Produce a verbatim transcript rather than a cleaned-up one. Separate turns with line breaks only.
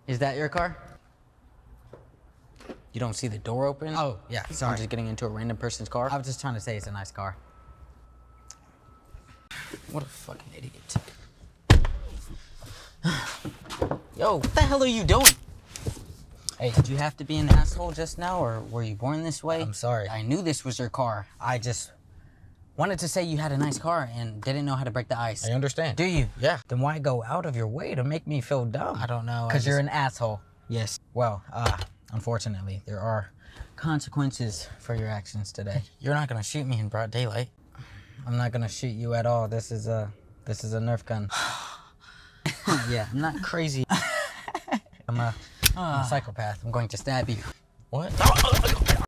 Is that your car? You don't see the door open?
Oh, yeah, sorry.
I'm just getting into a random person's car?
I was just trying to say it's a nice car.
What a fucking idiot. Yo, what the hell are you doing? Hey, did you have to be an asshole just now, or were you born this way?
I'm sorry.
I knew this was your car. I just wanted to say you had a nice car and didn't know how to break the ice.
I understand.
Do you?
Yeah.
Then why go out of your way to make me feel dumb?
I don't know.
Because
I
you're
just-
an asshole.
Yes.
Well, uh, unfortunately, there are consequences for your actions today.
You're not gonna shoot me in broad daylight.
I'm not gonna shoot you at all. This is a, this is a Nerf gun. Yeah, I'm not crazy. I'm a, I'm a psychopath. I'm going to stab you.
What?